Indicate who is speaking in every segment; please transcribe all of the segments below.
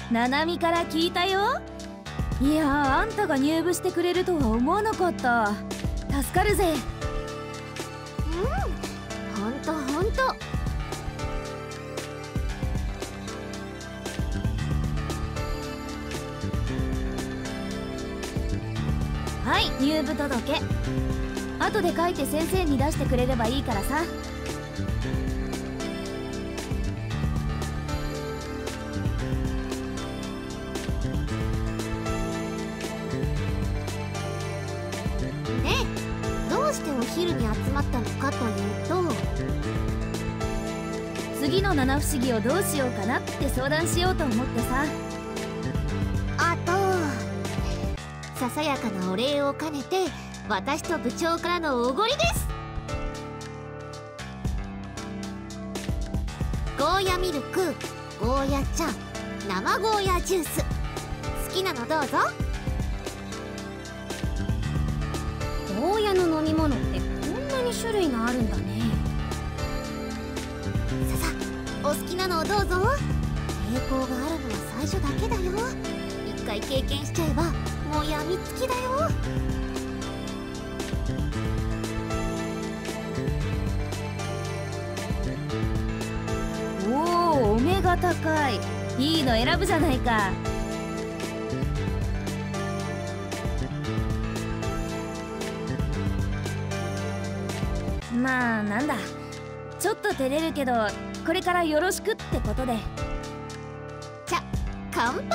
Speaker 1: ナナミから聞いたよ。いやー、あんたが入部してくれるとは思わなかった。助かるぜ。
Speaker 2: ほんとほんと。
Speaker 1: はい、入部届。後で書いて先生に出してくれればいいからさ。
Speaker 2: どうしてお昼に集まったのかというと、
Speaker 1: 次の七不思議をどうしようかなって相談しようと思ってさ。
Speaker 2: あとささやかなお礼を兼ねて私と部長からのおごりです。ゴーヤミルク、ゴーヤ茶、生ゴーヤジュース、好きなのどうぞ。
Speaker 3: ゴーヤの飲み物ってこんなに種類があるんだね。
Speaker 2: ささ、お好きなのをどうぞ。抵抗があるのは最初だけだよ。一回経験しちゃえばもうやみつきだよ。
Speaker 1: おお、お目が高い。いいの選ぶじゃないか。まあなんだ、ちょっと照れるけどこれからよろしくってことで。
Speaker 2: じゃ、乾杯。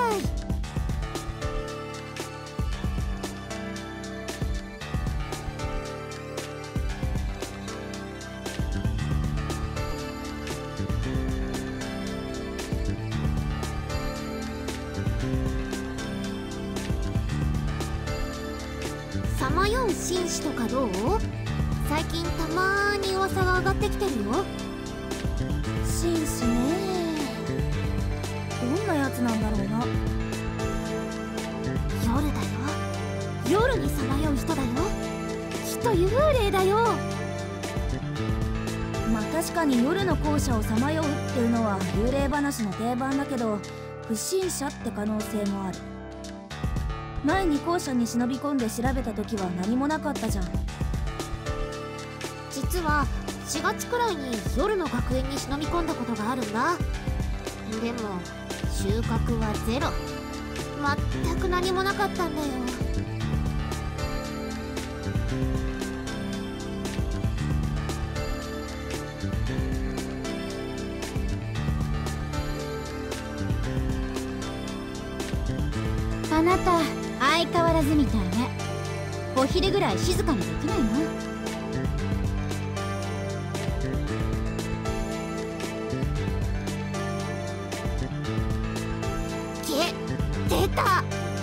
Speaker 2: さまよう紳士とかどう？最近たまーに噂が上がってきてるよ。
Speaker 1: 紳士ね。どんなやつなんだろうな。
Speaker 2: 夜だよ。夜にさまよう人だよ。きっと幽霊だよ。
Speaker 1: まあ確かに夜の校舎をさまようっていうのは幽霊話の定番だけど、不審者って可能性もある。前に校舎に忍び込んで調べた時は何もなかったじゃん。
Speaker 2: 実は4月くらいに夜の学園に忍び込んだことがあるんだ。でも収穫はゼロ。全く何もなかったんだよ。
Speaker 3: あなた相変わらずみたいね。お昼ぐらい静かにできないの？
Speaker 2: 出た。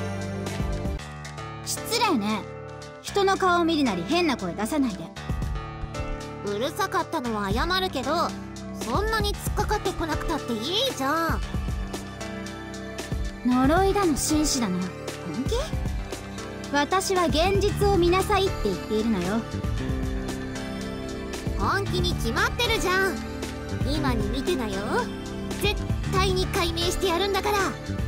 Speaker 3: 失礼ね。人の顔を見るなり変な声出さないで。
Speaker 2: うるさかったのは謝るけど、そんなに突っかかってこなくたっていいじゃん。
Speaker 3: 呪いだの紳士だの、本気？私は現実を見なさいって言っているのよ。
Speaker 2: 本気に決まってるじゃん。今に見てなよ。絶対に解明してやるんだから。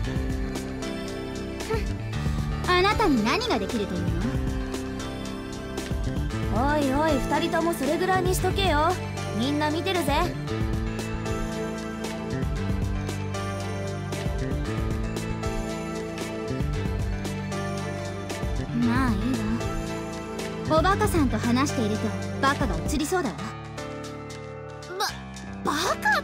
Speaker 3: あなたに何ができるというの？
Speaker 1: おいおい、二人ともそれぐらいにしとけよ。みんな見てるぜ。
Speaker 3: まあいいわ。おバカさんと話しているとバカが映りそうだわ。
Speaker 2: バカって。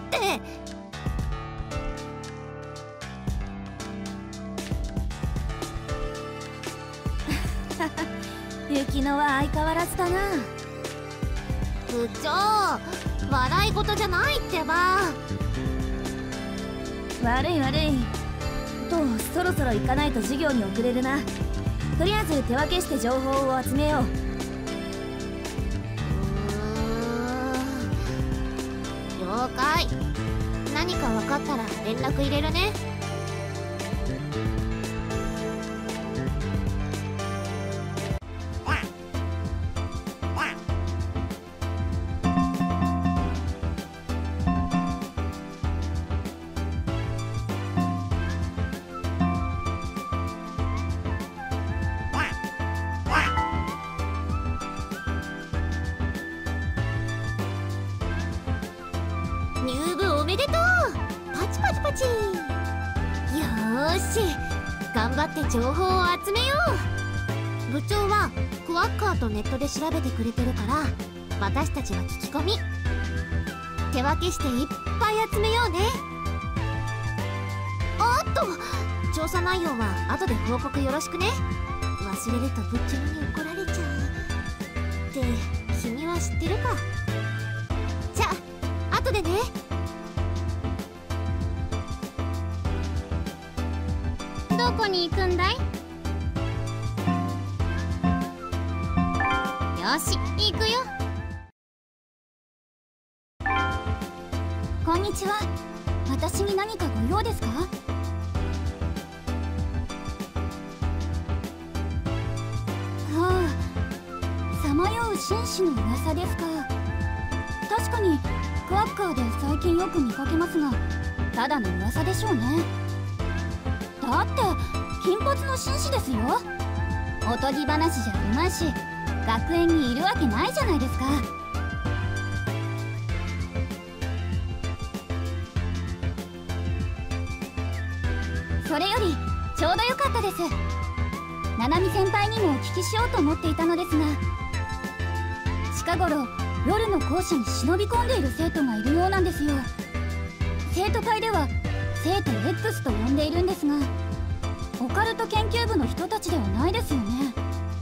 Speaker 1: 雪乃は相変わらずだな。
Speaker 2: 部長、笑い事じゃないってば。
Speaker 1: 悪い悪い。と、そろそろ行かないと授業に遅れるな。とりあえず手分けして情報を集めよう。
Speaker 2: 了解。何か分かったら連絡入れるね。 でとう。パチパチパチ。よーし、頑張って情報を集めよう。部長はクワッカーとネットで調べてくれてるから、私たちは聞き込み、手分けしていっぱい集めようね。おっと、調査内容は後で報告よろしくね。忘れると部長に怒られちゃうって君は知ってるか。じゃあ後でね。
Speaker 3: どこに行くんだい？よし、行くよ。こんにちは。私に何かご用ですか？さまよう紳士の噂ですか。確かにクワッカーで最近よく見かけますが、ただの噂でしょうね。だって金髪の紳士ですよ。おとぎ話じゃありまいし、学園にいるわけないじゃないですか。それよりちょうどよかったです。七海先輩にもお聞きしようと思っていたのですが、近頃夜の校舎に忍び込んでいる生徒がいるようなんですよ。生徒会では生徒 X と呼んでいるんですが、オカルト研究部の人たちではないですよね。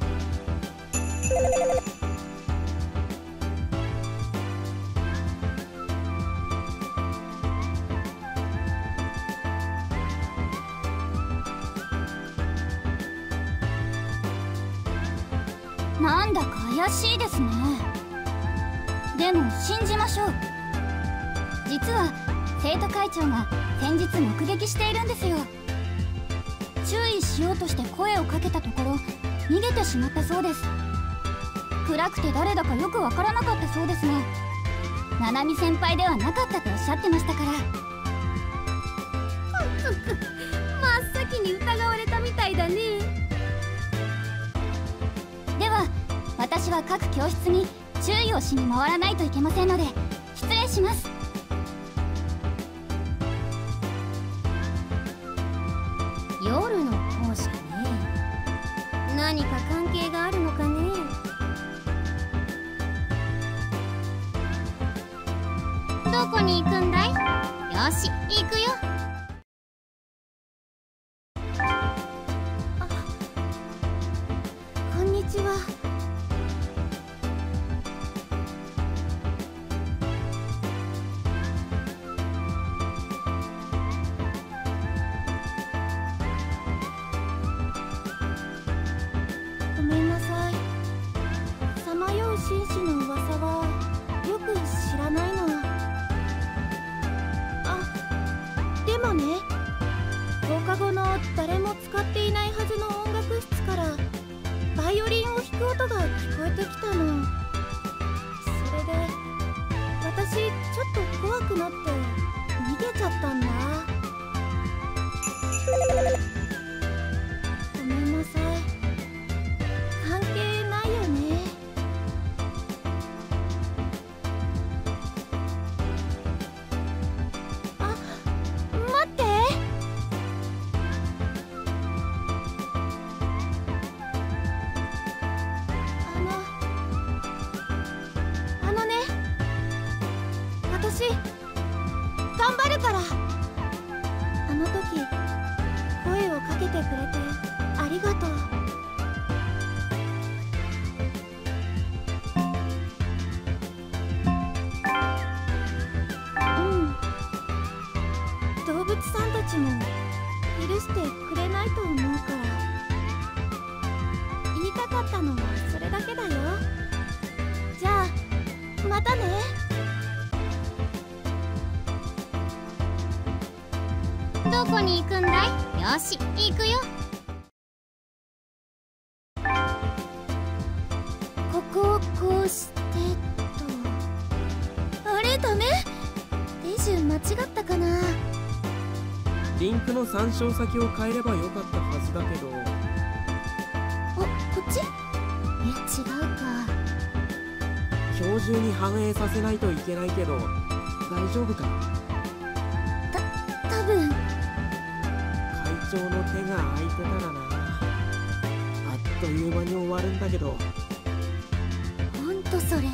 Speaker 3: なんだか怪しいですね。でも信じましょう。実は生徒会長が先日目撃しているんですよ。注意しようとして声をかけたところ逃げてしまったそうです。暗くて誰だかよくわからなかったそうですが、七海先輩ではなかったとおっしゃってましたから。
Speaker 2: 真っ先に疑われたみたいだね。
Speaker 3: では私は各教室に注意をしに回らないといけませんので失礼します。
Speaker 2: 夜の校舎ね。何か関係があるのかね。
Speaker 3: どこに行くんだい？よし、行くよ。
Speaker 2: こんにちは。ごめんなさい。さまよう紳士の噂はよく知らないの。でもね、放課後の誰も使っていないはずの音楽室からバイオリンを弾く音が聞こえてきたの。それで私ちょっと怖くなって逃げちゃったんだ。ごめんなさい。関係ないよね。待って。あのね、私頑張るから。あの時声をかけてくれてありがとう。動物さんたちも許してくれないと思うから。言いたかったのはそれだけだよ。じゃあまたね。
Speaker 3: どこに行くんだい？よし、行くよ。
Speaker 2: ここをこうしてと。あれダメ？手順間違ったかな。
Speaker 4: リンクの参照先を変えればよかったはずだけど。
Speaker 2: こっち？違うか。
Speaker 4: 今日中に反映させないといけないけど大丈夫か？
Speaker 2: 分。
Speaker 4: 会長の手が空いてたらな、あっという間に終わるんだけど。
Speaker 2: ほんとそれ。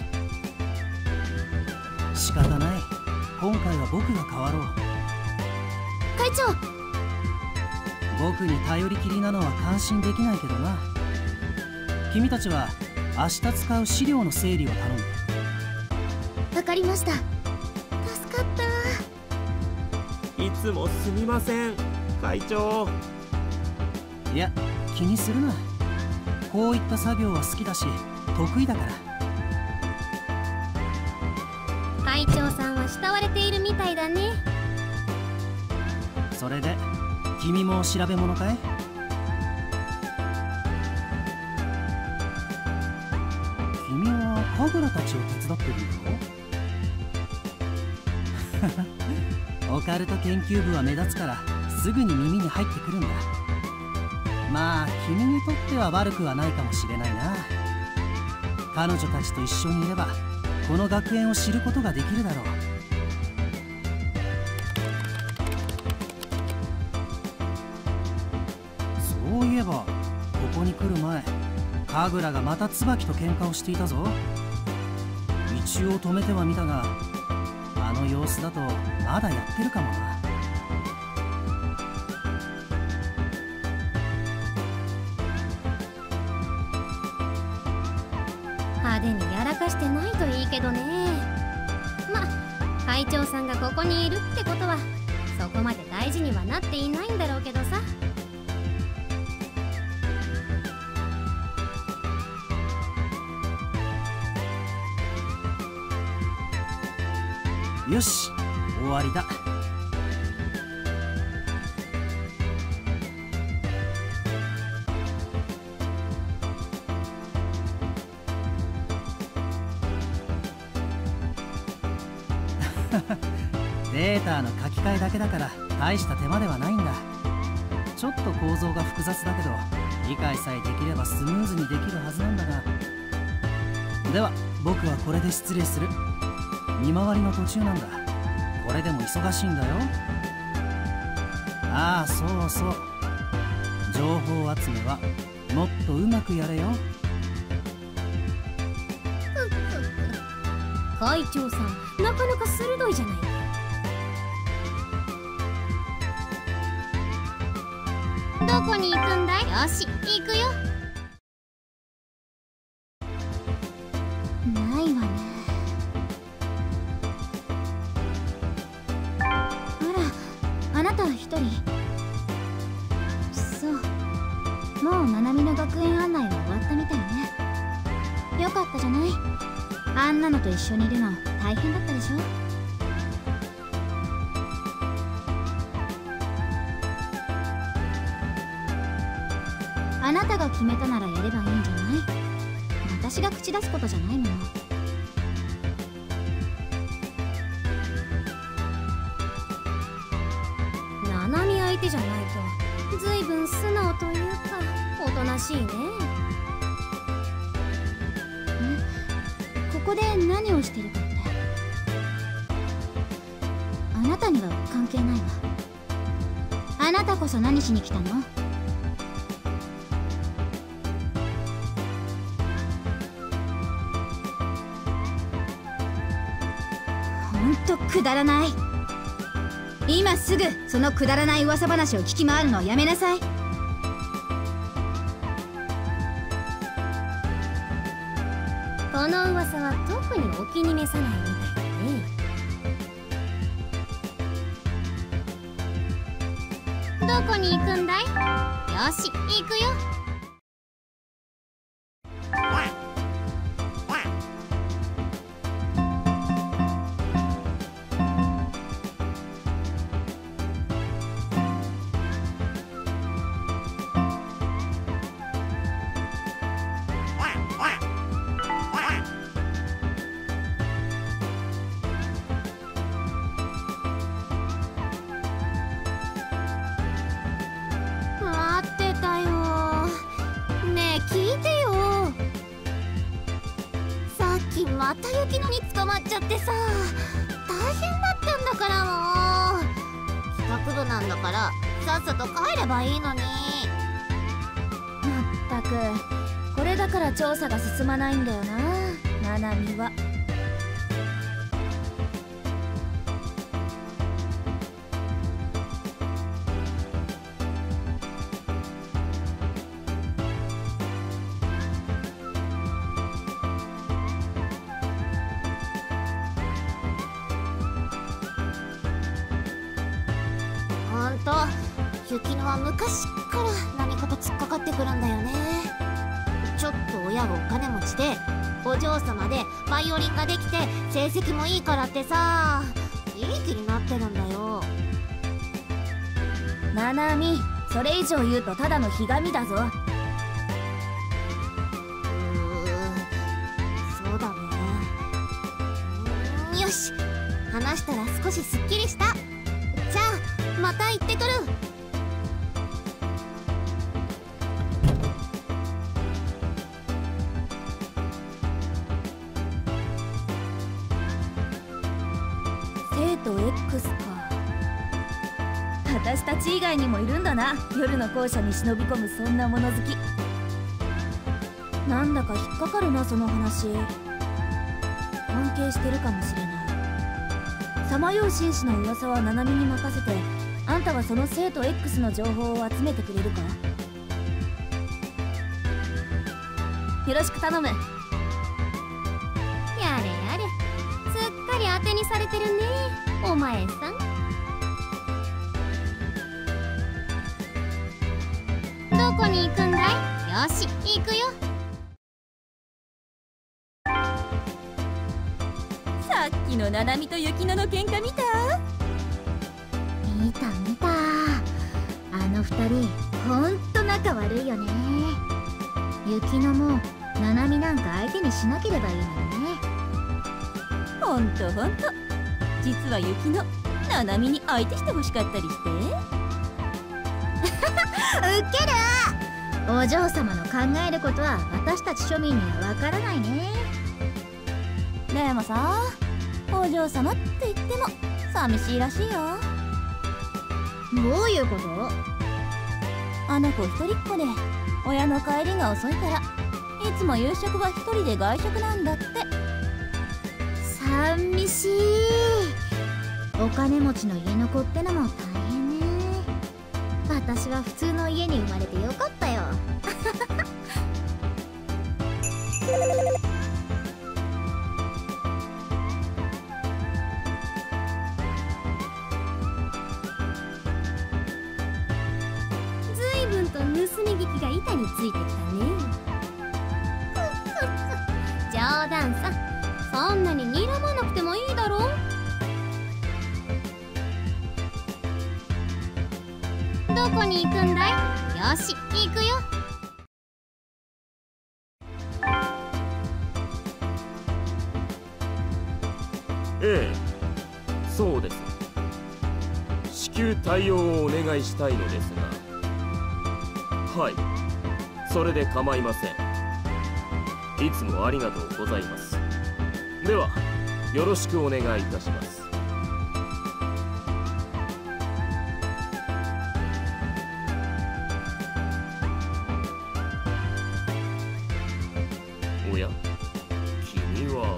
Speaker 5: 仕方ない。今回は僕が代わろう。
Speaker 2: 会長。
Speaker 5: 僕に頼りきりなのは感心できないけどな。君たちは明日使う資料の整理を頼む。
Speaker 2: わかりました。助かった。
Speaker 4: いつもすみません、会長。
Speaker 5: いや、気にするな。こういった作業は好きだし得意だから。
Speaker 2: 会長さんは慕われているみたいだね。
Speaker 5: それで君も調べ物かい？君は神楽たちを手伝ってるんだろ？オカルト研究部は目立つからすぐに耳に入ってくるんだ。まあ君にとっては悪くはないかもしれないな。彼女たちと一緒にいればこの学園を知ることができるだろう。そういえばここに来る前、神楽がまた椿と喧嘩をしていたぞ。一応止めてはみたが、あの様子だとまだやってるかもな。
Speaker 2: 派手にやらかしてないといいけどね。ま、会長さんがここにいるってことはそこまで大事にはなっていないんだろうけどさ。
Speaker 5: よし、終わりだ。データの書き換えだけだから大した手間ではないんだ。ちょっと構造が複雑だけど理解さえできればスムーズにできるはずなんだが。では僕はこれで失礼する。見回りの途中なんだ。これでも忙しいんだよ。ああ、そうそう、情報集めはもっとうまくやれよ。
Speaker 2: 会長さん、なかなか鋭いじゃないか。どこに行くんだい？よし、行くよ。ないわね。あなたは一人。そう、もう七海の学園案内は終わったみたいね。よかったじゃない。あんなのと一緒にいるの大変だったでしょ。あなたが決めたならやればいいんじゃない？私が口出すことじゃないもの。七海相手じゃないとずいぶん素直というかおとなしいね。ここで何をしてるかってあなたには関係ないわ。あなたこそ何しに来たの？ほんとくだらない。今すぐそのくだらない噂話を聞き回るのをやめなさい。この噂は特にお気に召さないみたいだね。どこに行くんだい？よし、行くよ。待ってたよ。ねえ聞いてよ。さっきまた雪乃に捕まっちゃってさ、大変だったんだから。もう企学部なんだからさっさと帰ればいいのに。
Speaker 1: まったくこれだから調査が進まないんだよな、ナナミは。
Speaker 2: ほんと雪乃は昔から何かと突っかかってくるんだよね。ちょっと親がお金持ちでお嬢様でバイオリンができて成績もいいからってさ、いい気になってるんだよ。
Speaker 1: ナナミ、それ以上言うとただのひがみだぞ。
Speaker 2: そうだね。よし、話したら少しすっきりした。じゃあまた行ってくる。
Speaker 1: 生徒 X か。私たち以外にもいるんだな、夜の校舎に忍び込むそんな物好き。なんだか引っかかるな、その話。関係してるかもしれない。さまよう紳士の噂はナナミに任せて、あんたはその生徒 X の情報を集めてくれるか。よろしく頼む。
Speaker 2: やれやれ、すっかり当てにされてるね、お前さん。どこに行くんだい？よし、行くよ。
Speaker 1: さっきのナナミと雪乃の喧嘩見た？
Speaker 2: 見た見た。あの二人ほんと仲悪いよね。雪乃もナナミなんか相手にしなければいいのにね。
Speaker 1: ほんとほんと。実は雪乃、ナナミに相手してほしかったりして。
Speaker 2: ウケる。お嬢様の考えることは私たち庶民にはわからないね。
Speaker 1: でもさ、お嬢様って言っても寂しいらしいよ。
Speaker 2: どういうこと？
Speaker 1: あの子一人っ子で親の帰りが遅いから、いつも夕食は一人で外食なんだって。
Speaker 2: 寂しい。お金持ちの家の子ってのも大変ね。私は普通の家に生まれてよかったよ。随分と盗み聞きが板についてきたね。冗談さ、そんなに睨まなくてもいいだろう。どこに行くんだい？よし、行くよ。
Speaker 4: ええ、そうです。至急対応をお願いしたいのですが。はい、それで構いません。いつもありがとうございます。ではよろしくお願いいたします。おや、君は。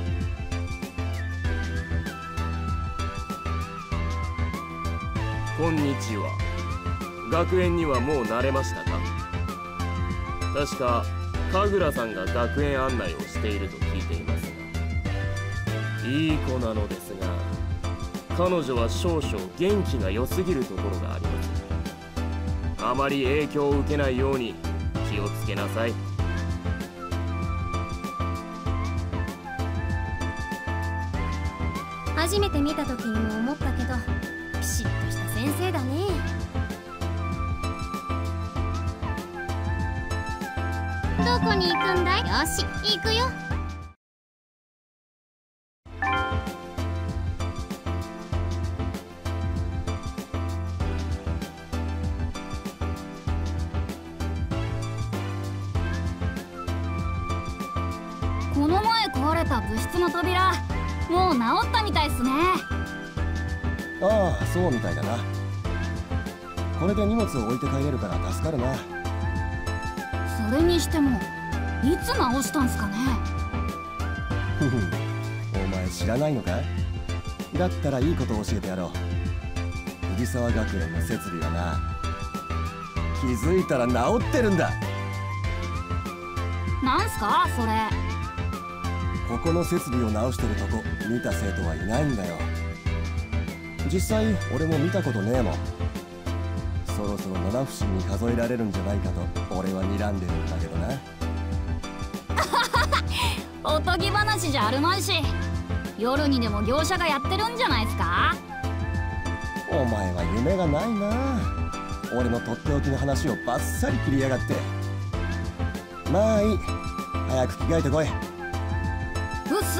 Speaker 4: こんにちは。学園にはもう慣れましたか？確か神楽さんが学園案内をしていると聞いていますが、いい子なのですが、彼女は少々元気が良すぎるところがあります。あまり影響を受けないように気をつけなさい。
Speaker 2: 初めて見た時にも思ったけど、ピシッとした先生だね。どこに行くんだい？よし、行くよ。
Speaker 3: この前壊れた部室の扉、もう治ったみたいっすね。
Speaker 6: ああ、そうみたいだな。 これで荷物を置いて帰れるから助かるな。
Speaker 3: それにしてもいつ直したんすかね。
Speaker 6: ふふん、お前知らないのか？だったらいいことを教えてやろう。藤沢学園の設備はな、気づいたら治ってるんだ。
Speaker 3: なんすかそれ。
Speaker 6: ここの設備を直してるとこ見た生徒はいないんだよ。実際俺も見たことねえもん。そろそろ七不思議に数えられるんじゃないかと俺は睨んでるんだけどな。
Speaker 3: おとぎ話じゃあるまいし、夜にでも業者がやってるんじゃないですか。
Speaker 6: お前は夢がないな。俺のとっておきの話をバッサリ切りやがって。まあいい、早く着替えてこい。
Speaker 3: うっす。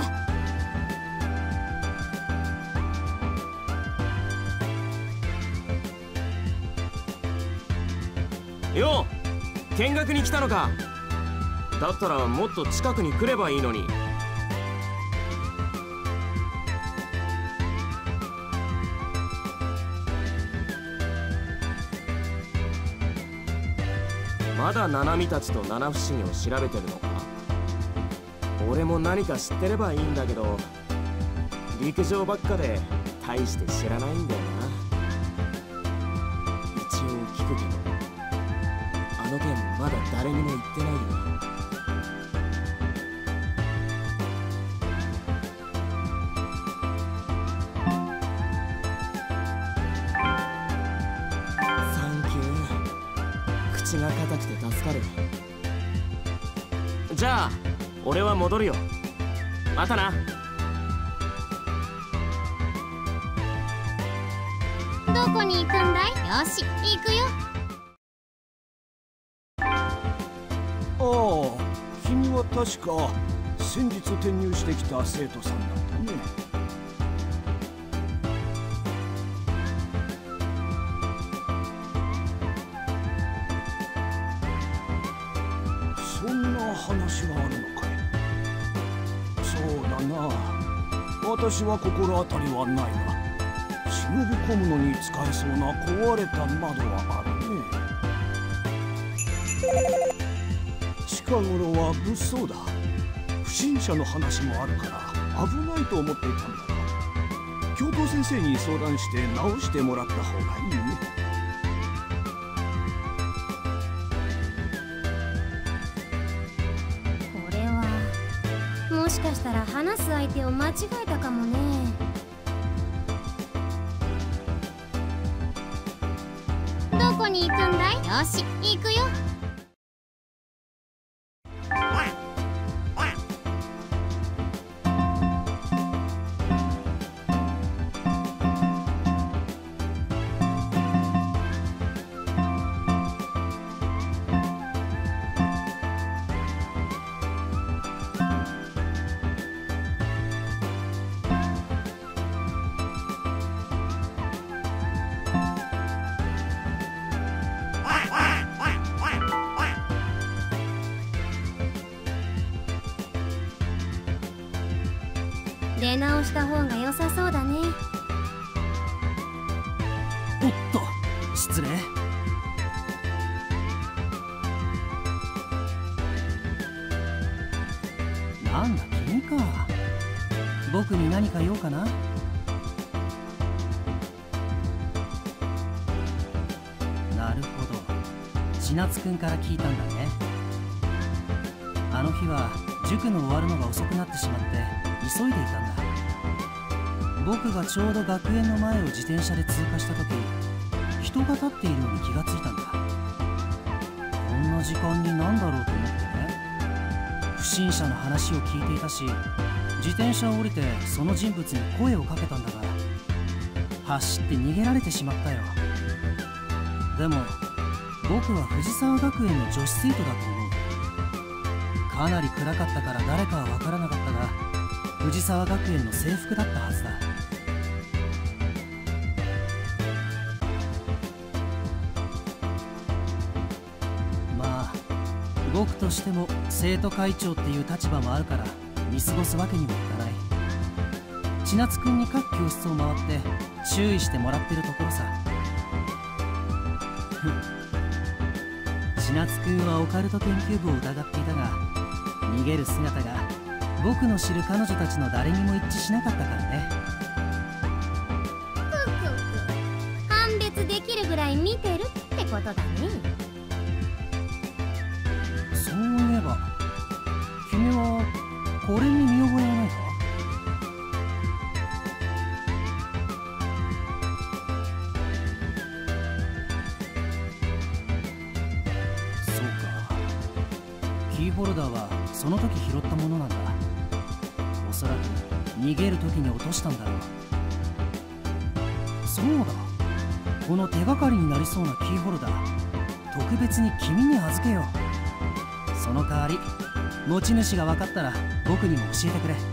Speaker 4: よう、見学に来たのか。だったらもっと近くに来ればいいのに。まだ七海たちと七不思議を調べてるのか。俺も何か知ってればいいんだけど、陸上ばっかで大して知らないんだよな。一応聞くけど、あの件まだ誰にも言ってないよな。サンキュー。口が硬くて助かる。じゃあ俺は戻るよ。またな。
Speaker 2: どこに行くんだい？よし、行くよ。
Speaker 7: ああ、君は確か先日転入してきた生徒さんだったね。そんな話があるのかい。そうだな、私は心当たりはないが、忍び込むのに使えそうな壊れた窓はあるね。近頃は物騒だ。不審者の話もあるから危ないと思っていたんだが、教頭先生に相談して直してもらった方がいいね。
Speaker 2: これはもしかしたら話す相手を間違えたかもね。どこに行くんだい？よし、行くよ。出直した方が良さそうだね。
Speaker 5: おっと、失礼。なんだ君か。僕に何か用かな。なるほど、千夏くんから聞いたんだね。あの日は塾の終わるのが遅くなってしまって急いでいたんだ。僕がちょうど学園の前を自転車で通過した時、人が立っているのに気がついたんだ。こんな時間に何だろうと思ってね。不審者の話を聞いていたし、自転車を降りてその人物に声をかけたんだが、走って逃げられてしまったよ。でも僕は藤沢学園の女子生徒だと思う。かなり暗かったから誰かは分からなかったが、藤沢学園の制服だったはずだ。まあ僕としても生徒会長っていう立場もあるから見過ごすわけにもいかない。千夏くんに各教室を回って注意してもらってるところさ。 千夏君はオカルト研究部を疑っていたが、逃げる姿が僕の知る彼女たちの誰にも一致しなかったからね。
Speaker 2: 判別できるぐらい見てるってことだね。
Speaker 5: そういえば君はこれに見覚えはないか？そうか、キーホルダーはその時拾ったものなんだ。おそらく逃げる時に落としたんだろう。そうだ、この手がかりになりそうなキーホルダー、特別に君に預けよう。その代わり持ち主が分かったら僕にも教えてくれ。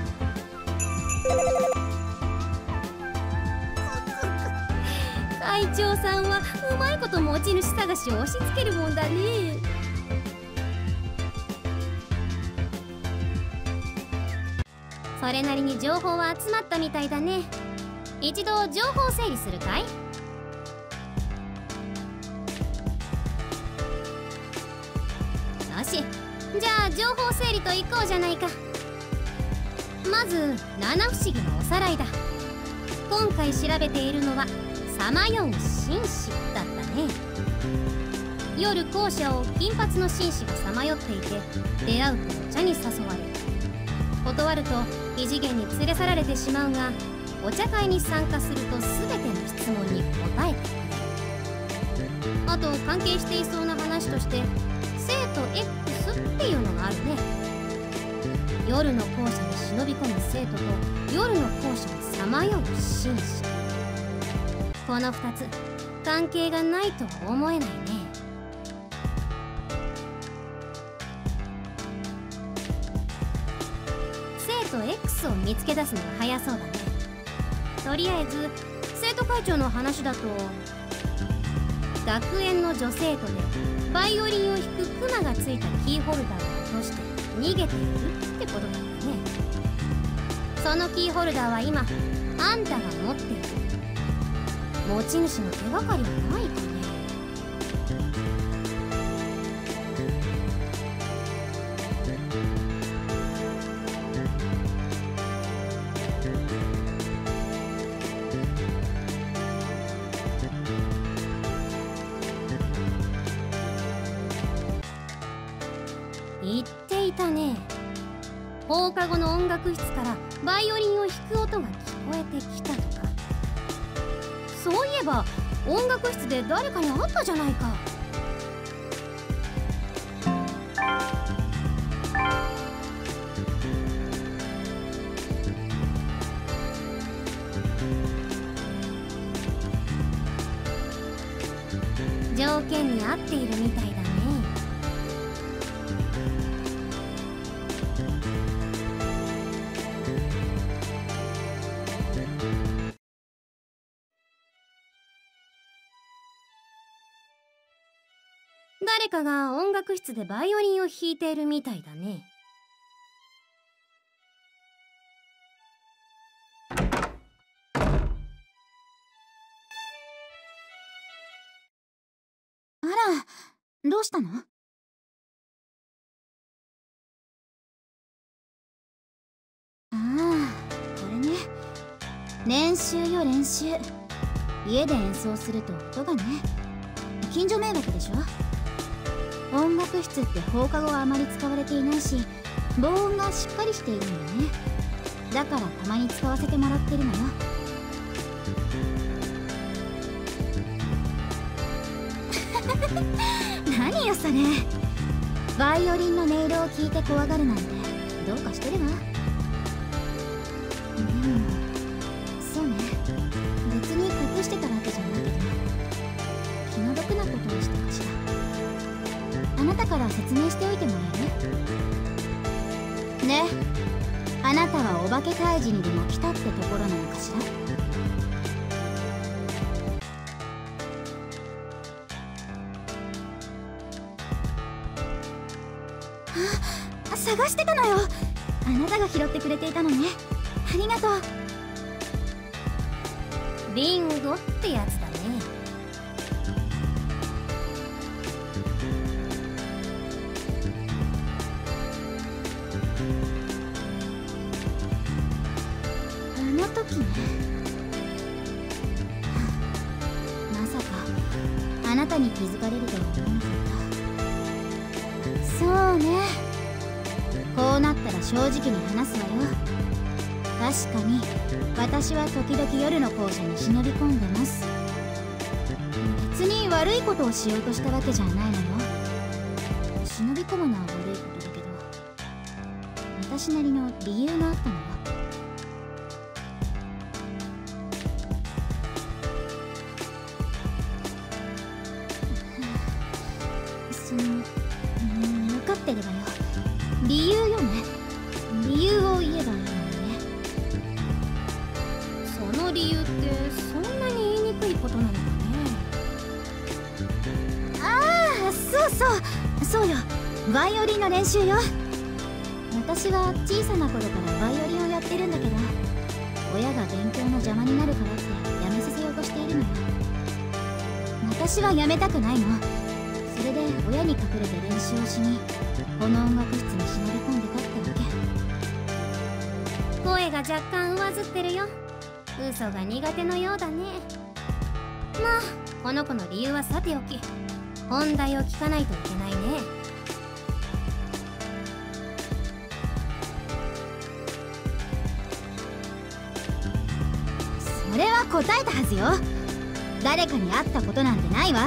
Speaker 2: 会長さんはうまいこと持ち主探しを押し付けるもんだね。それなりに情報は集まったみたいだね。一度情報整理するかい？よし、じゃあ情報整理といこうじゃないか。まず七不思議のおさらいだ。今回調べているのはさまよう紳士だったね。夜校舎を金髪の紳士がさまよっていて、出会うとお茶に誘われる。断ると異次元に連れ去られてしまうが、お茶会に参加すると全ての質問に答えてくれる。あと関係していそうな話として生徒 X っていうのがあるね。夜の校舎に忍び込む生徒と夜の校舎をさまよう紳士、この2つ関係がないとは思えないね。生徒 X を見つけ出すのが早そうだね。とりあえず生徒会長の話だと、学園の女生徒でバイオリンを弾くクマがついたキーホルダーを落として逃げているってことだったね。そのキーホルダーは今あんたが持っている。持ち主の手がかりはないかね。言っていたね。放課後の音楽室からバイオリンを弾く音が聞こえてきたとか。そういえば音楽室で誰かに会ったじゃないか。条件に合っているみたいだね。誰かが音楽室でバイオリンを弾いているみたいだね。
Speaker 1: あら、どうしたの？ああ、これね。練習よ練習。家で演奏すると音がね。近所迷惑でしょ。音楽室って放課後はあまり使われていないし、防音がしっかりしているんだよね。だからたまに使わせてもらってるのよ。何よそれ。バイオリンの音色を聞いて怖がるなんてどうかしてるわ。でもそうね、別に隠してたわけじゃないけど、気の毒なことをしたかしら。あなたから説明しておいてもらえる？ね、あなたはお化け退治にでも来たってところなのかしら。あ、探してたのよ。あなたが拾ってくれていたのね。ありがとう。
Speaker 2: ビンゴってやつだね。
Speaker 3: の時ね。まさかあなたに気づかれるとは思わなかった。そうね、こうなったら正直に話すわよ。確かに私は時々夜の校舎に忍び込んでます。別に悪いことをしようとしたわけじゃないのよ。忍び込むのは悪いことだけど、私なりの理由があったのよ。分かってるわよ。理由よね。理由を言えばいいのよね。
Speaker 2: その理由ってそんなに言いにくいことなのかね。
Speaker 3: ああ、そうよ。バイオリンの練習よ。私は小さな頃からバイオリンをやってるんだけど、親が勉強の邪魔になるからってやめさせようとしているのよ。私はやめたくないの。それで親に隠れて練習をしにこの音楽室に忍び込んでたってわけ。
Speaker 2: 声が若干上ずってるよ。嘘が苦手のようだね。まあこの子の理由はさておき、本題を聞かないといけないね。
Speaker 3: それは答えたはずよ。誰かに会ったことなんてないわ。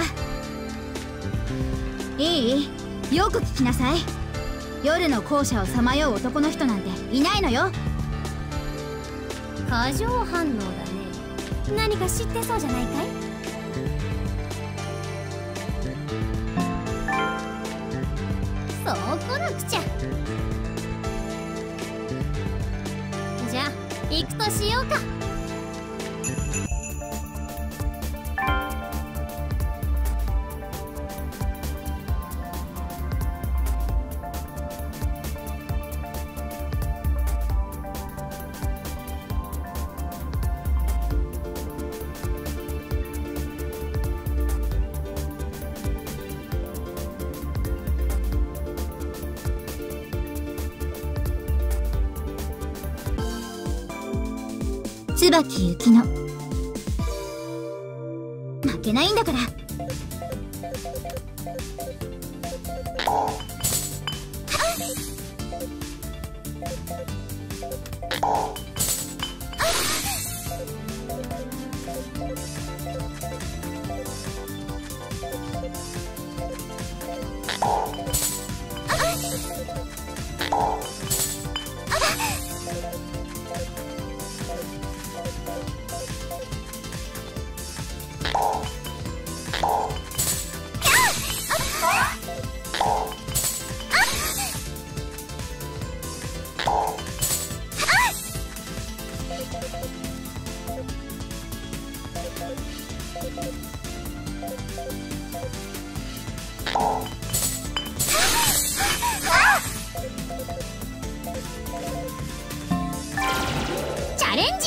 Speaker 3: いい？よく聞きなさい。夜の校舎をさまよう男の人なんていないのよ。
Speaker 2: 過剰反応だね。何か知ってそうじゃないかい？そうこなくちゃ。じゃあ行くとしようか。
Speaker 3: 椿ゆきの負けないんだから。
Speaker 2: チャレンジ。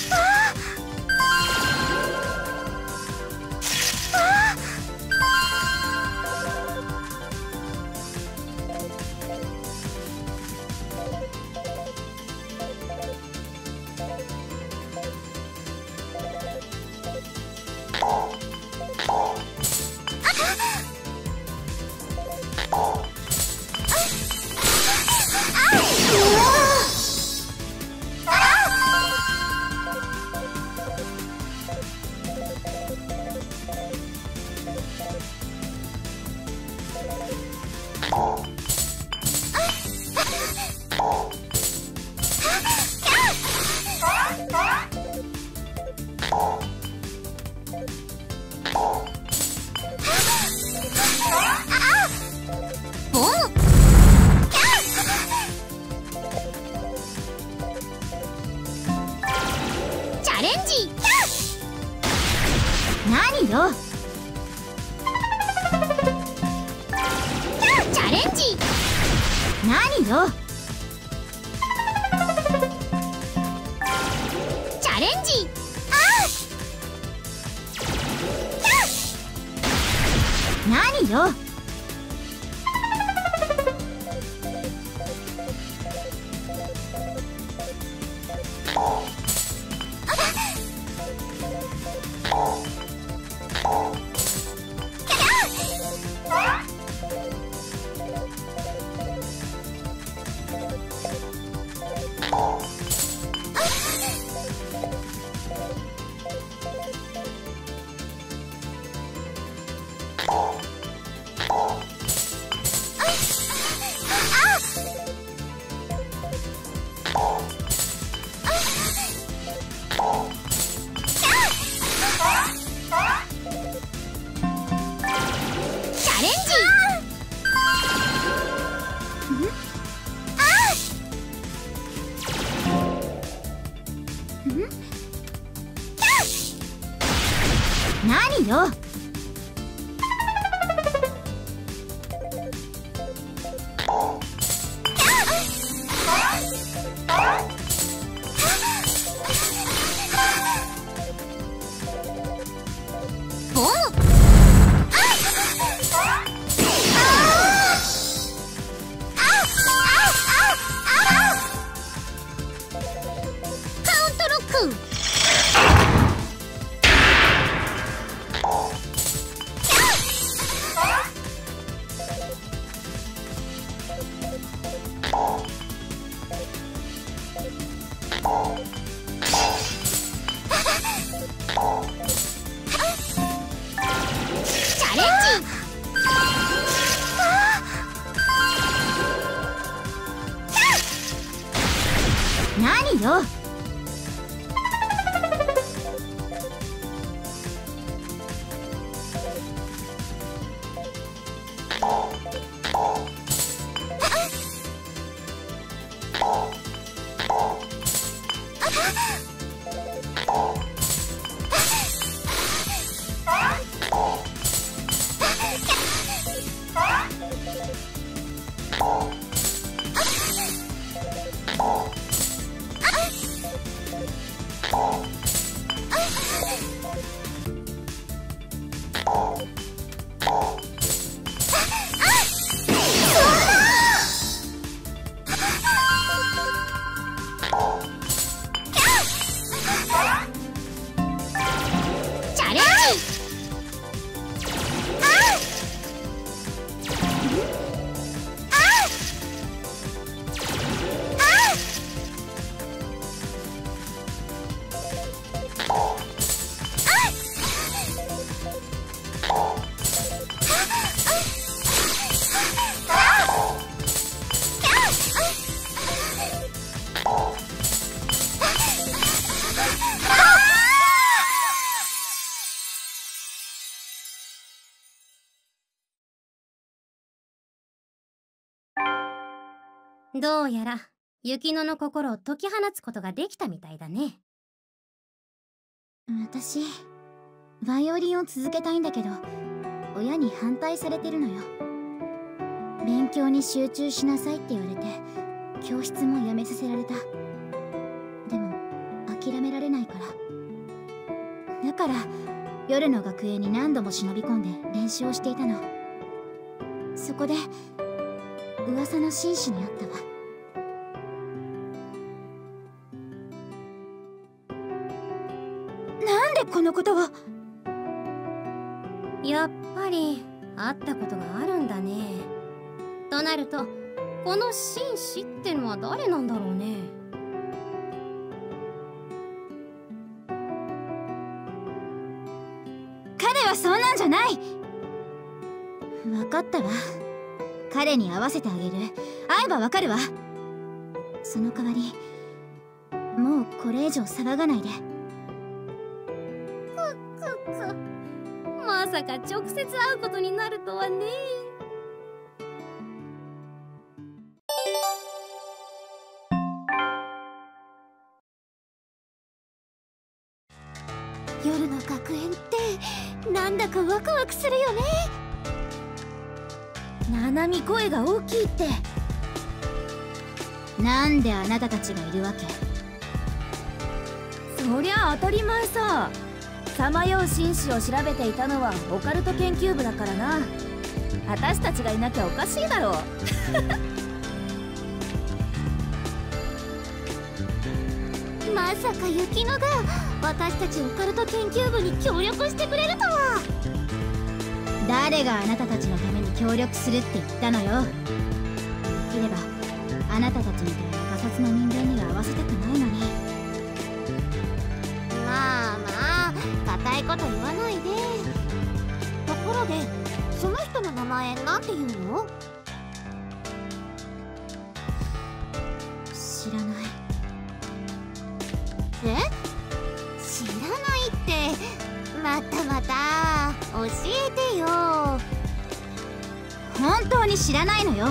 Speaker 3: 何よ。
Speaker 2: チャレンジ。
Speaker 3: 何よ。
Speaker 2: チャレンジ。
Speaker 3: 何よ。
Speaker 2: 何よ。何よ。どうやら雪乃の心を解き放つことができたみたいだね。私バイオリンを続けたいんだけど親に反対されてるのよ。勉強に集中しなさいって言われて教室もやめさせられた。でも諦められないから。だから夜の学園に何度も忍び込んで練習をしていたの。そこで噂の紳士に会ったわ。なんでこのことを。やっぱり会ったことがあるんだね。となるとこの紳士ってのは誰なんだろうね。彼はそんなんじゃない。分かったわ。彼に会わせてあげる。会えばわかるわ。その代わりもうこれ以上騒がないで。まさか直接会うことになるとはね。夜の学園ってなんだかワクワクするよね。ななみ声が大きいって。なんであなたたちがいるわけ。そりゃ当たり前さ。さまよう紳士を調べていたのはオカルト研究部だからな。私たちがいなきゃおかしいだろう。まさか雪乃が私たちオカルト研究部に協力してくれるとは。誰があなたたちのために協力するって言ったのよ。できればあなたたちみたいなガサツな人間には会わせたくないのに。まあまあ固いこと言わないで。ところでその人の名前なんて言うの？知らない。え？知らないってまたまた教えてよ。本当に知らないのよ。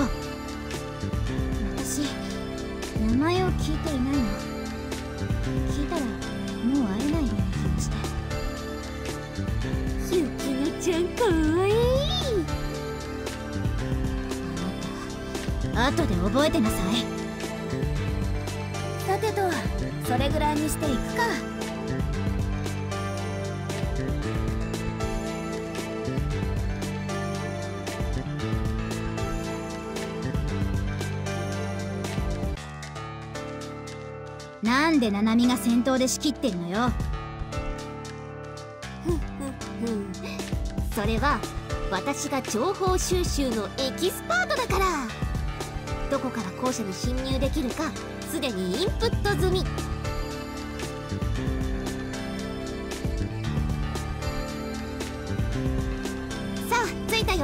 Speaker 2: 私名前を聞いていないの。聞いたらかわいい。あなた後で覚えてなさい。
Speaker 1: さてと、それぐらいにしていくか。
Speaker 2: なんでナナミが先頭で仕切ってるのよ。それは私が情報収集のエキスパートだから。どこから校舎に侵入できるかすでにインプット済み。さあ着いたよ。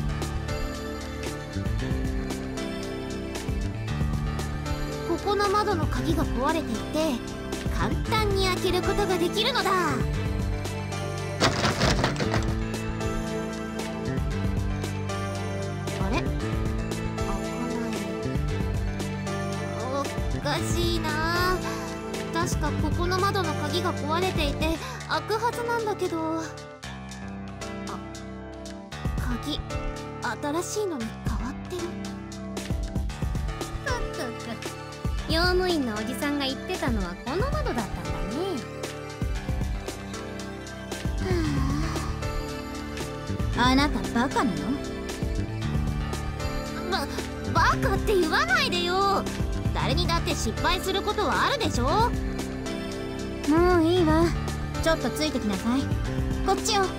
Speaker 2: ここの窓の鍵が壊れていて簡単に開けることができるのだ。あれ？開かない。おかしいな。確かここの窓の鍵が壊れていて開くはずなんだけど。あ、鍵新しいのに変わってる。用務員のおじさんが言ってたのはこの窓だったんだね。あなたバカなの？バカって言わないでよ。誰にだって失敗することはあるでしょ。もういいわ。ちょっとついてきなさい。こっちよ。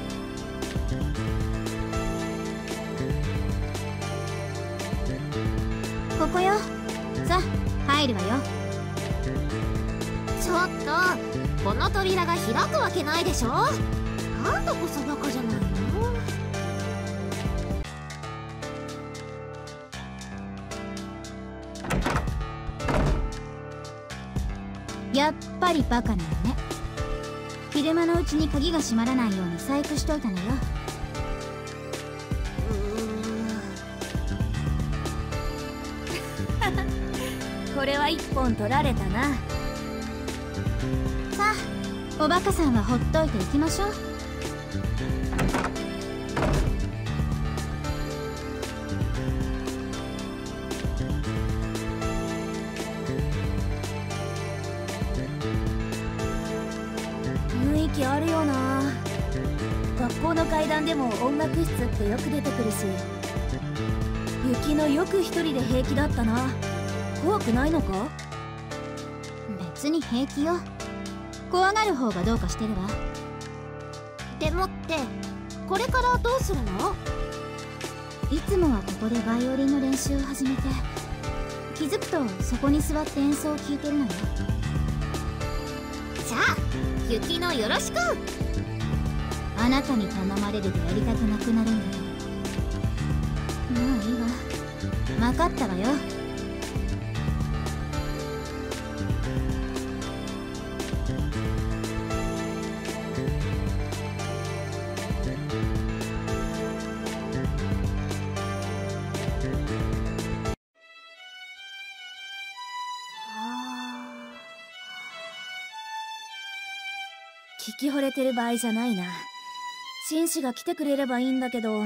Speaker 2: ここよ。さあ入るわよ。ちょっとこの扉が開くわけないでしょ。今度こそバカじゃないの。やっぱりバカなのね。昼間のうちに鍵が閉まらないように細工しといたのよ。
Speaker 1: これは一本取られたな。
Speaker 2: さあおバカさんはほっといていきましょう。
Speaker 1: 雰囲気あるよな。学校の階段でも音楽室ってよく出てくるし、雪乃よく一人で平気だったな。怖くないのか？
Speaker 2: 別に平気よ。怖がる方がどうかしてるわ。でもってこれからどうするの？いつもはここでバイオリンの練習を始めて、気づくとそこに座って演奏を聴いてるのよ。じゃあ雪乃よろしく。あなたに頼まれるとやりたくなくなるんだけど。もういいわ。分かったわよ。
Speaker 1: 聞き惚れてる場合じゃないな。紳士が来てくれればいいんだけど。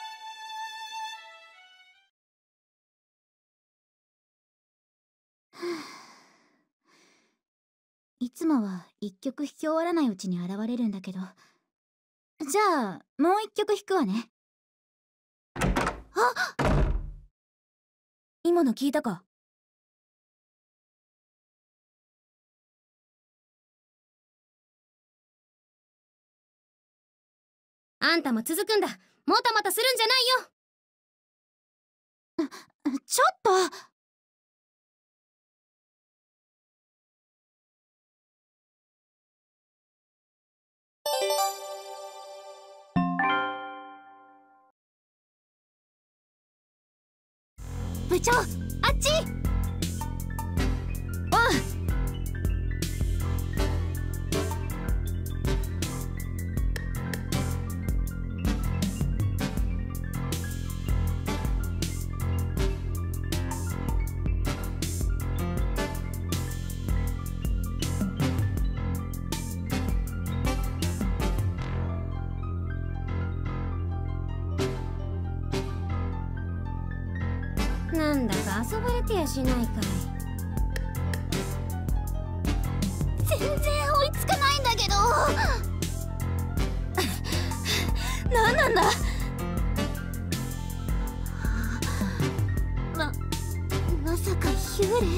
Speaker 2: いつもは一曲弾き終わらないうちに現れるんだけど。じゃあもう一曲弾くわね。あ！
Speaker 1: 今の聞いたか？
Speaker 2: あんたも続くんだ。もたもたするんじゃないよ。ちょっと。部長、あっち。 遊ばれてやしないかい。
Speaker 3: 全然追いつかないんだけど。
Speaker 1: 何なんだ。
Speaker 3: まさか幽霊？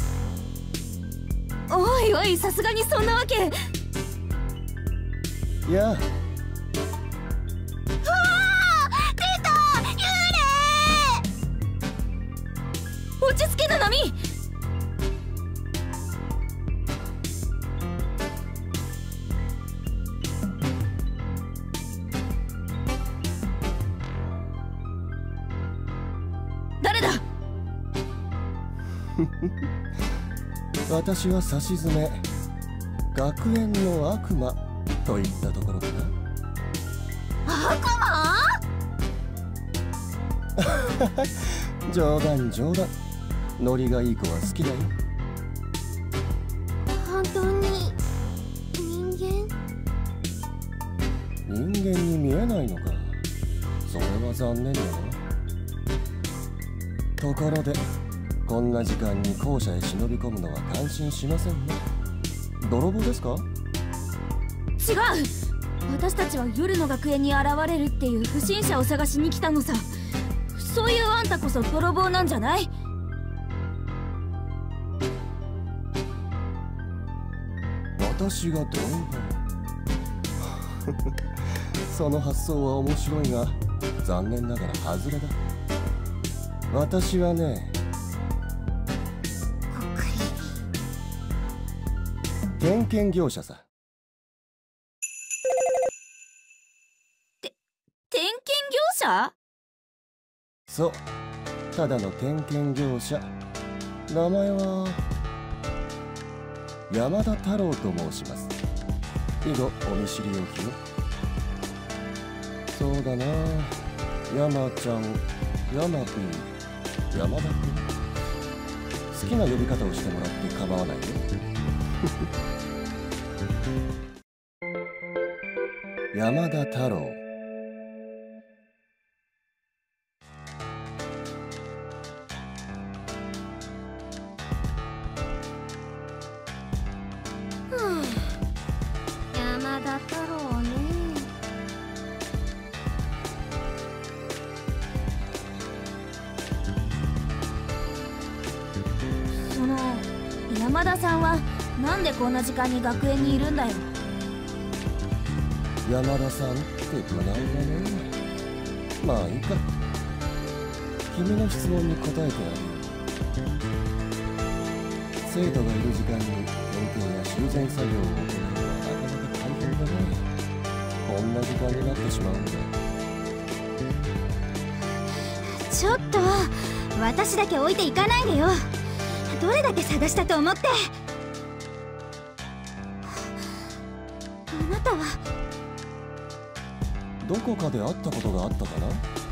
Speaker 1: おいおい、さすがにそんなわけ。
Speaker 6: いや、
Speaker 1: 落ち着けなナミ。誰だ。
Speaker 6: 私はさしずめ、学園の悪魔といったところかな。
Speaker 1: 悪魔？
Speaker 6: 冗談冗談。ノリがいい子は好きだよ。
Speaker 2: 本当に人間
Speaker 6: に見えないのか。それは残念だな。ところで、こんな時間に校舎へ忍び込むのは感心しませんね。泥棒ですか？
Speaker 1: 違う。私たちは夜の学園に現れるっていう不審者を探しに来たのさ。そういうあんたこそ泥棒なんじゃない？
Speaker 6: 私が泥棒その発想は面白いが、残念ながら外れだ。私はね、点検業者さ。
Speaker 1: 点検業者？
Speaker 6: そう、ただの点検業者。名前は山田太郎と申します。以後お見知りおきを。そうだな、山ちゃん、山くん、山田くん、好きな呼び方をしてもらって構わないよ。山田太郎。
Speaker 2: 山田太郎ね。
Speaker 1: その山田さんはなんでこんな時間に学園にいるんだよ。
Speaker 6: 山田さんって無難だね。まあいいか。君の質問に答えてあげる。生徒がいる時間に点検や修繕作業を行うのはなかなか大変だね。こんな時間になってしまうんだ。
Speaker 3: ちょっと私だけ置いていかないでよ。どれだけ探したと思って。あなたは
Speaker 6: どこかで会ったことがあったかな？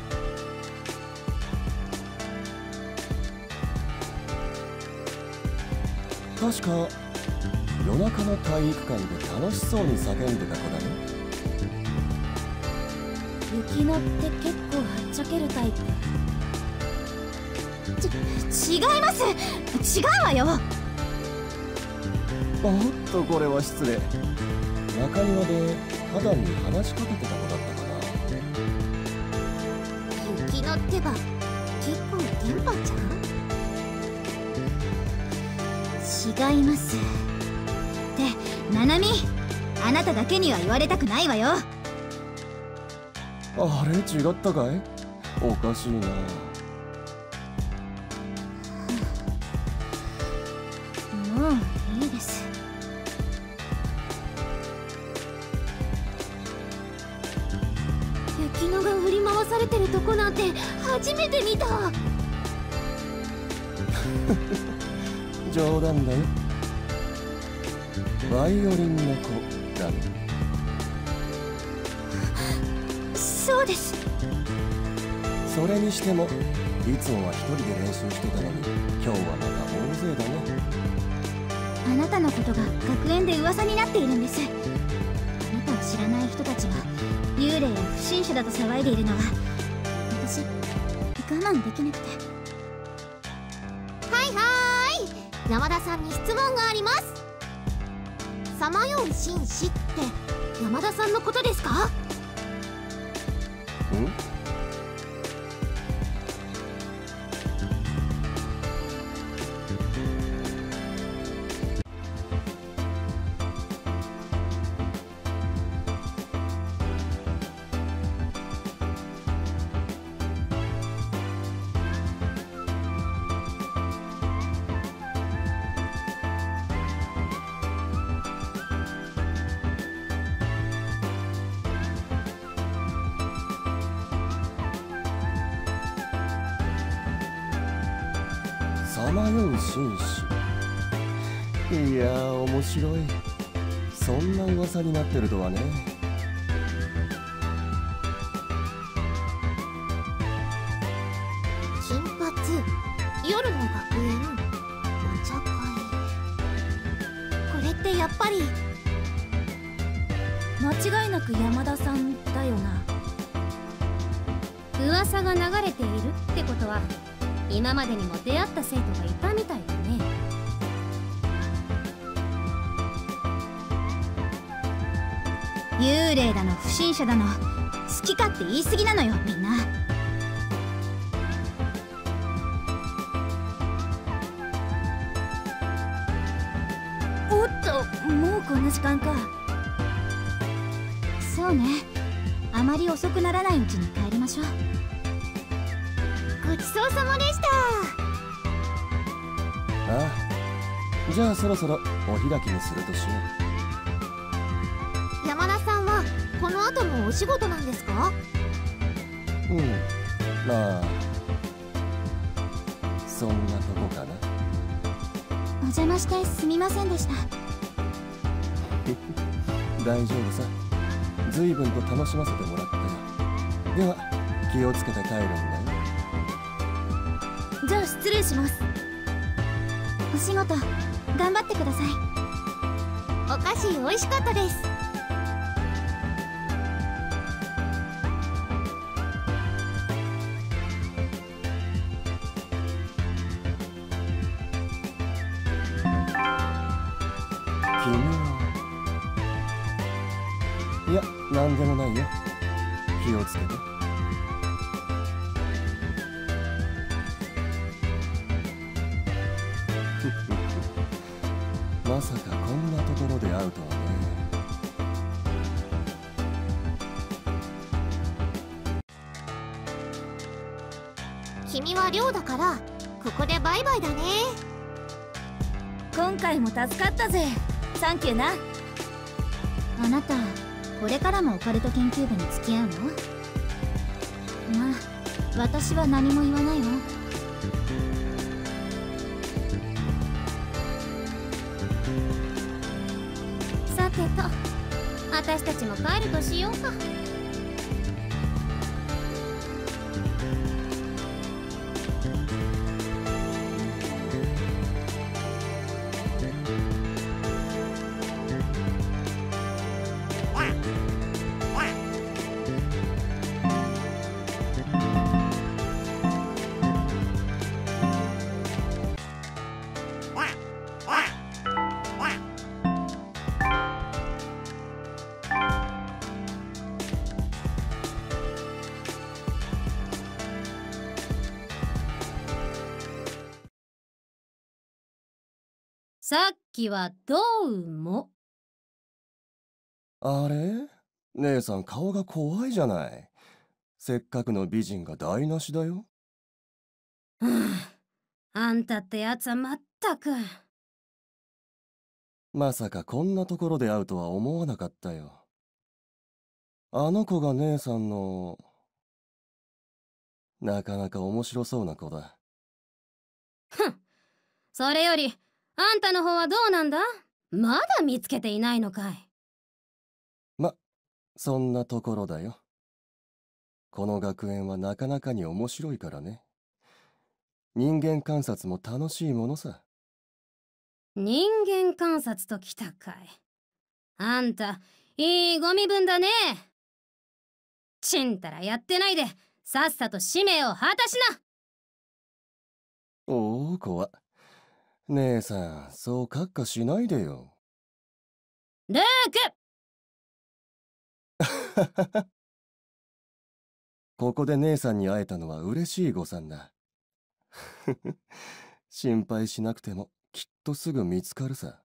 Speaker 6: 確か夜中の体育館で楽しそうに叫んでた子だね。
Speaker 1: 雪乃って結構はっちゃけるタイプ。
Speaker 3: 違います。違うわよ。
Speaker 6: おっと、これは失礼。中庭で花壇に話しかけてた子だったかな。
Speaker 3: 雪乃ってば結構テンパちゃん？違います。ってナナミ、あなただけには言われたくないわよ。
Speaker 6: あれ、違ったかい？おかしいな。
Speaker 3: もういいです。
Speaker 2: 雪乃が振り回されてるとこなんて初めて見た。
Speaker 6: 冗談だよ。バイオリンの子だね。
Speaker 3: そうです。
Speaker 6: それにしてもいつもは一人で練習してたのに、今日はまた大勢だね。
Speaker 3: あなたのことが学園で噂になっているんです。あなたを知らない人たちが幽霊や不審者だと騒いでいるのは、私我慢できなくて。
Speaker 2: ーい、山田さんに質問があります。さまよう紳士って山田さんのことですか？
Speaker 6: さまよう紳士。いやー、面白い。そんな噂になってるとはね。
Speaker 2: 金髪、夜の学園、お茶会。これってやっぱり
Speaker 1: 間違いなく山田さんだよな。
Speaker 3: 噂が流れているってことは今までにも出会った生徒がいたみたいだね。幽霊だの不審者だの好き勝手言い過ぎなのよみんな。
Speaker 1: おっと、もうこんな時間か。
Speaker 3: そうね、あまり遅くならないうちに帰りましょう。
Speaker 2: ごちそうさまでした。
Speaker 6: ああ、じゃあそろそろお開きにするとしよ
Speaker 2: 山田さんはこの後もお仕事なんですか？
Speaker 6: う。まあそんなとこかな。
Speaker 3: お邪魔してすみませんでした。
Speaker 6: 大丈夫さ。随分と楽しませてもらったよ。では気をつけて帰るんだよ。
Speaker 1: じゃあ失礼します。
Speaker 3: お仕事頑張ってください。
Speaker 2: お菓子美味しかったです。
Speaker 6: 君は。いや、なんでもないよ。気をつけて。まさかこんなところで会うとはね。
Speaker 2: 君は寮だからここでバイバイだね。
Speaker 1: 今回も助かったぜ。サンキューな。
Speaker 3: あなたこれからもオカルト研究部に付き合うの？まあ私は何も言わないわ。さてと、私たちも帰るとしようか。さっきはどうも。
Speaker 6: あれ？姉さん顔が怖いじゃない。せっかくの美人が台無しだよ。
Speaker 3: あんたってやつはまったく。
Speaker 6: まさかこんなところで会うとは思わなかったよ。あの子が姉さんの、なかなか面白そうな子だ。
Speaker 3: それよりあんたの方はどうなんだ？まだ見つけていないのかい？
Speaker 6: そんなところだよ。この学園はなかなかに面白いからね。人間観察も楽しいものさ。
Speaker 3: 人間観察ときたかい。あんたいいご身分だね。ちんたらやってないでさっさと使命を果たしな。
Speaker 6: おお、怖っ。 姉さん、そう閣下しないでよ。
Speaker 2: ルーク。
Speaker 6: ここで姉さんに会えたのは嬉しい誤算だ。心配しなくてもきっとすぐ見つかるさ。